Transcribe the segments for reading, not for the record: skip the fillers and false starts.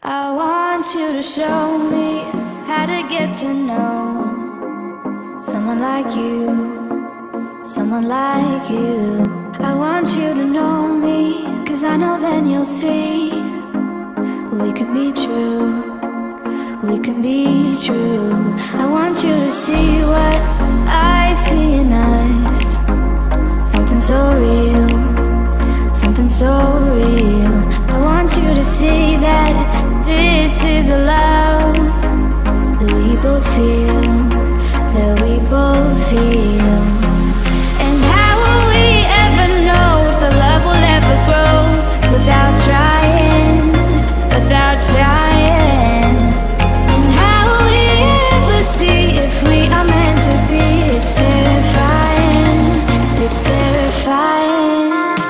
I want you to show me how to get to know someone like you, someone like you. I want you to know me, 'cause I know then you'll see we could be true, we can be true. I want you to see what I see in us, something so real, something so real. I want you to see that this is a love that we both feel, that we both feel. And how will we ever know if the love will ever grow without trying, without trying? And how will we ever see if we are meant to be? It's terrifying, it's terrifying.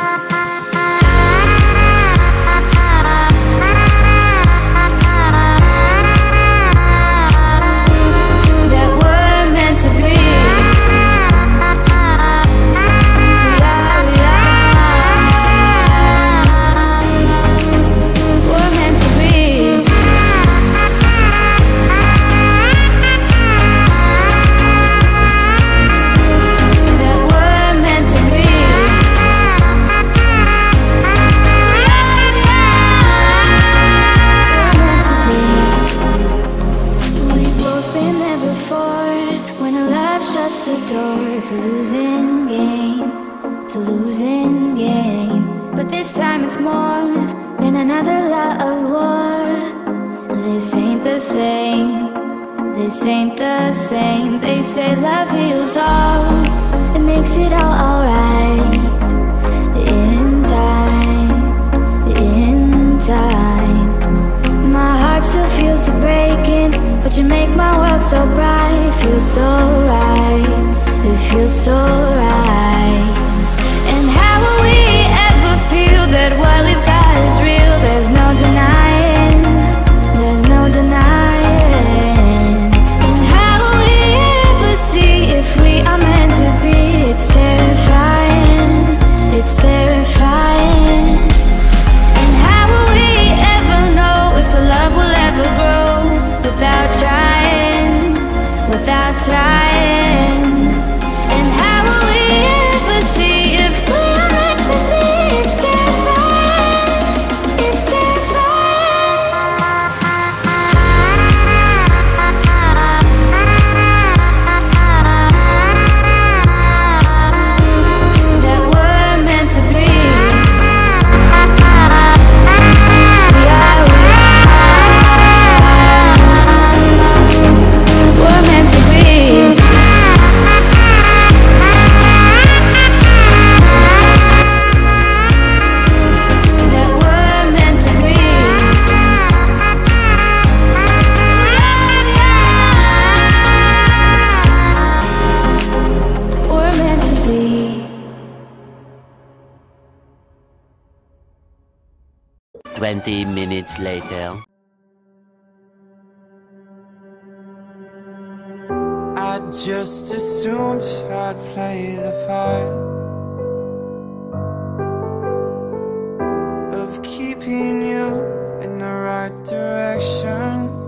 It's a losing game, it's a losing game. But this time it's more than another lot of war. This ain't the same, this ain't the same. They say love heals all, it makes it all alright. In time, in time. My heart still feels the breaking, but you make my world so bright. It feels so right, it feels so right. And how will we ever feel that what we've got is real? There's no denying, there's no denying. And how will we ever see if we are meant to be? It's terrifying, it's terrifying. And how will we ever know if the love will ever grow without trying, without trying? And how will we ever see if we are meant to be? It's terrifying, it's that we're meant to be. We're meant to be. That we're meant to be. We're meant to be. 20 minutes later. I just assumed I'd play the part of keeping you in the right direction.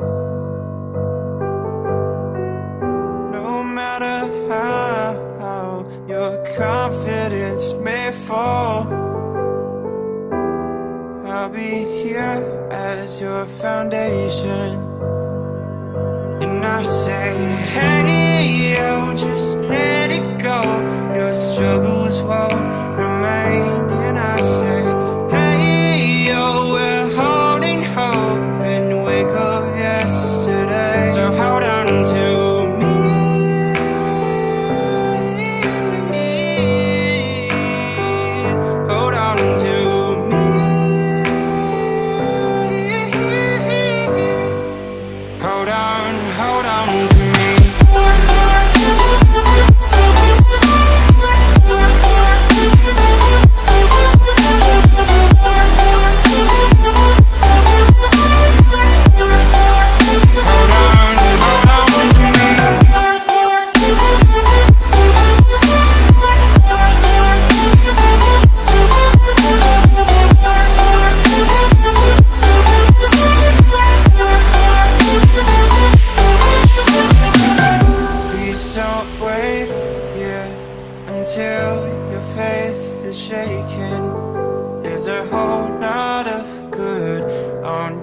No matter how your confidence may fall, I'll be here as your foundation. And I say, hey, yo, just let it go. Your struggles won't remain. And I say, hey, yo, we're holding hope and wake up yesterday. So hold on to me. Hold on to me. Hold on to me.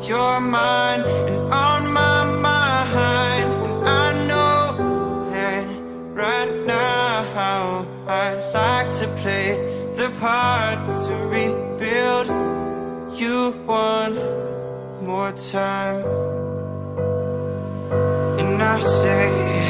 your mind and on my mind. And I know that right now I'd like to play the part to rebuild you one more time. And I say